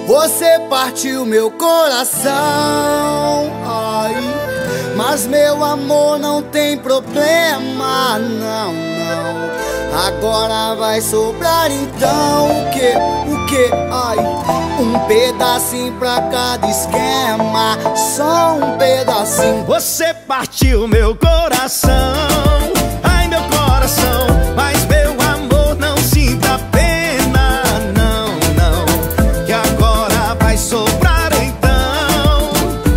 Você partiu meu coração, ai, mas meu amor não tem problema, não, não. Agora vai sobrar então o que, ai, um pedacinho pra cada esquema, só um pedacinho. Você partiu meu coração, ai meu coração, mas meu amor não sinta pena, não, não, que agora vai sobrar então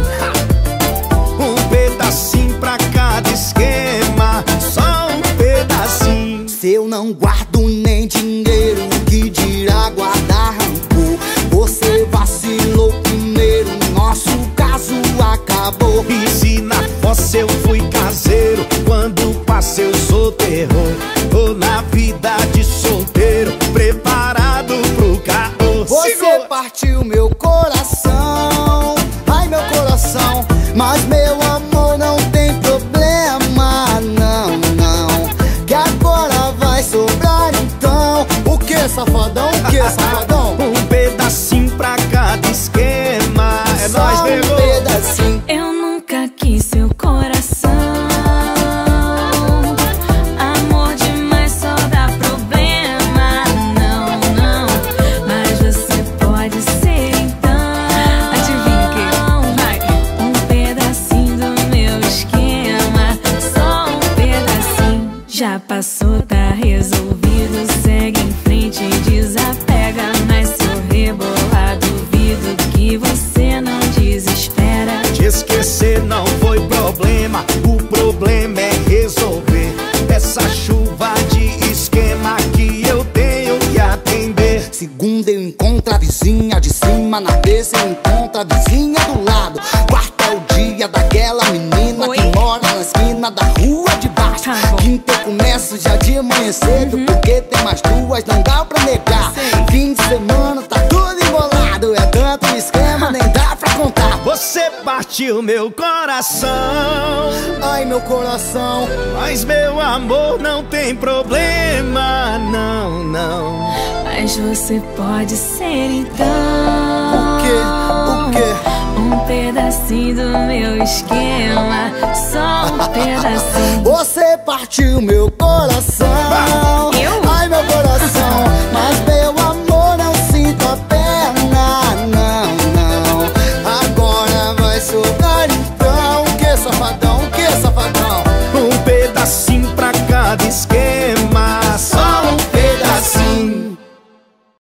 um pedacinho pra cada esquema, só um pedacinho. Se eu não guardo nem dinheiro, que dirá guardar rancor? Você vacilou primeiro, nosso caso acabou. E se na fossa eu fui caseiro, quando passei eu sou terror, ou na vida de solteiro, preparado pro caô. Você partiu meu coração, ai meu coração, mas meu amor não tem problema, não, não, que agora vai sobrar então. O que, safadão? O que, safadão? Um pedacinho pra cada esquema, é só nóis, pegou. Pedacinho. Eu nunca quis seu coração, amor demais só dá problema, não, não, mas você pode ser então. Adivinha o que? Vai. Um pedacinho do meu esquema, só um pedacinho. Já passou, tá resolvido, segue em frente e desapega, mas se eu rebolar duvido que você não desespera. Te esquecer não foi problema, o problema é resolver essa chuva de esquema que eu tenho que atender. Segunda eu encontro a vizinha de cima, na terça eu encontro a vizinha do lado. Quarta é o dia daquela menina que mora na esquina da rua de baixo. Quinta eu começo já de manhã cedo, porque tem mais duas, não dá pra negar. Fim de semana tá tudo embolado, é tanto esquema, nem dá pra contar. Você partiu meu coração, ai meu coração, mas meu amor não tem problema, não, não. Mas você pode ser então. o que? Um pedacinho do meu esquema, só um pedacinho. Você partiu meu coração, Eu? ai meu coração,